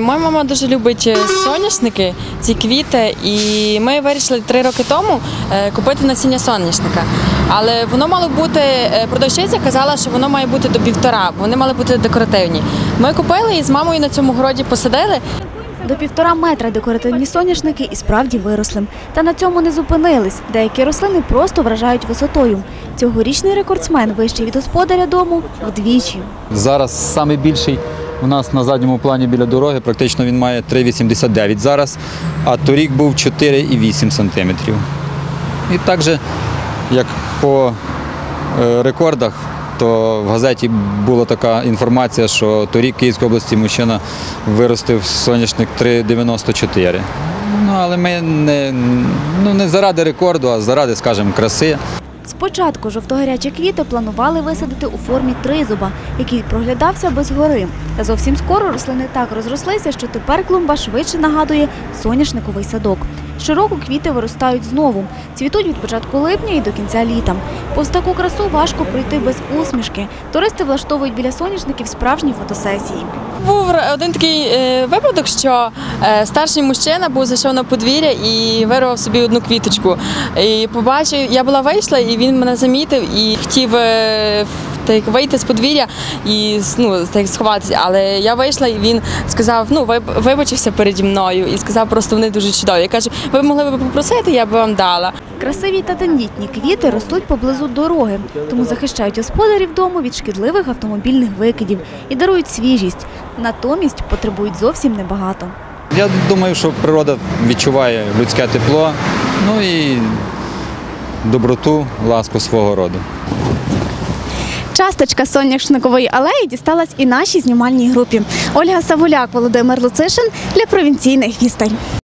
Моя мама дуже любить соняшники, ці квіти, і ми вирішили 3 роки тому купити насіння соняшника. Але воно мало бути, продавщиця казала, що воно має бути до 1,5, вони мали бути декоративні. Ми купили і з мамою на цьому городі посадили. До 1,5 метра декоративні соняшники і справді виросли. Та на цьому не зупинились. Деякі рослини просто вражають висотою. Цьогорічний рекордсмен вищий від господаря дому вдвічі. Зараз найбільший у нас на задньому плані біля дороги, практично він має 3,89 зараз, а торік був 4,8 см. І так же, як по рекордах, то в газеті була така інформація, що торік в Київській області мужчина виростив соняшник 3,94. Але ми не заради рекорду, а заради, скажімо, краси. Спочатку жовтогарячі квіти планували висадити у формі тризуба, який проглядався без гори. Та зовсім скоро рослини так розрослися, що тепер клумба швидше нагадує соняшниковий садок. Щороку квіти виростають знову. Цвітуть від початку липня і до кінця літа. Повз таку красу важко пройти без усмішки. Туристи влаштовують біля соняшників справжні фотосесії. Був один такий випадок, що старший мужчина зайшов на подвір'я і вирвав собі одну квіточку. І побачив, я вийшла, і він мене замітив і хотів вийти з подвір'я і сховатися. Але я вийшла, і він сказав, вибачився переді мною і сказав, просто вони дуже чудові. Я кажу, ви могли б попросити, я б вам дала. Красиві та тендітні квіти ростуть поблизу дороги, тому захищають господарів дому від шкідливих автомобільних викидів і дарують свіжість. Натомість потребують зовсім небагато. Я думаю, що природа відчуває людське тепло, і доброту, ласку свого роду. Часточка соняшникової алеї дісталась і нашій знімальній групі. Ольга Савуляк, Володимир Луцишин для провінційних вістей.